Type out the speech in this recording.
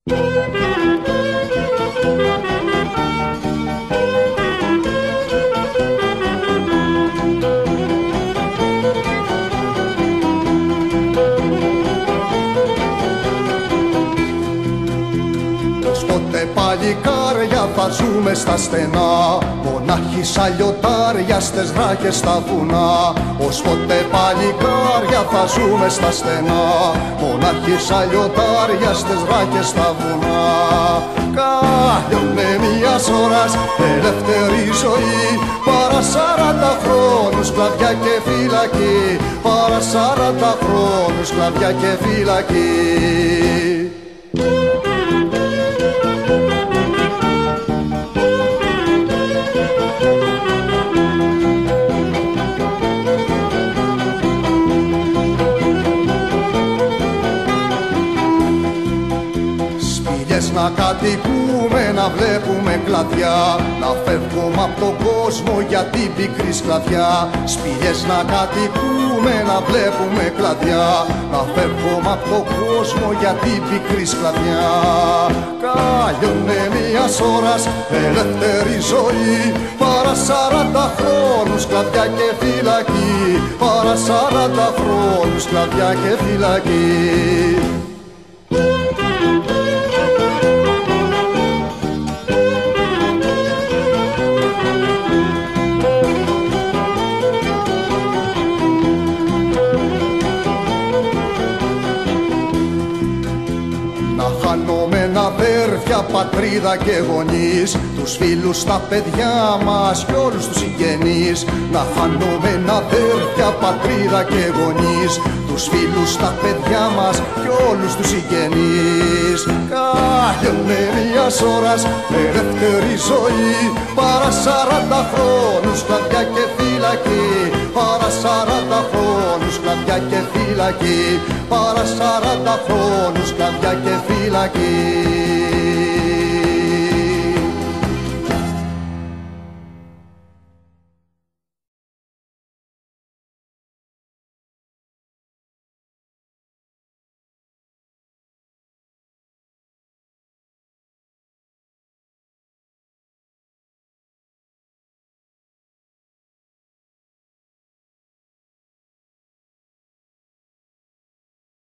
Πότε παλικάρια θα ζούμε στα στενά, μονάχοι σαν λιωτάρια στες δράκες στα βουνά. Ως πότε παλικάρια θα ζούμε στα στενά, μονάχοι σαν λιωτάρια στες δράκες στα βουνά. Κάλιονε μιας ώρας ελεύθερη ζωή, παρά 40 χρόνους σκλαβιά και φυλακή, παρά 40 χρόνους σκλαβιά και φυλακή. Να κατοικούμε, να βλέπουμε κλαδιά, να φεύγουμε από τον κόσμο για την πικρή σκλαβιά. Σπηλιές να κατοικούμε, να βλέπουμε κλαδιά, να φεύγουμε από τον κόσμο για την πικρή σκλαβιά. Κάλιονε μιας ώρας ελεύθερη ζωή, παρά 40 χρόνους σκλαβιά και φυλακή, παρά 40 χρόνους σκλαβιά και φυλακή. Αδέρφια, πατρίδα και γονείς, τους φίλους, τα παιδιά μας κι όλους τους συγγενείς. Να χάνουμε αδέρφια, πατρίδα και γονείς, τους φίλους, τα παιδιά μας κι όλους τους συγγενείς. Κάλιονε μιας ώρας ελεύθερη ζωή, παρά 40 χρόνους σκλαβιά και φυλακή, παρά 40 χρόνους σκλαβιά και φυλακή, παρά 40 χρόνους σκλαβιά και φυλακή.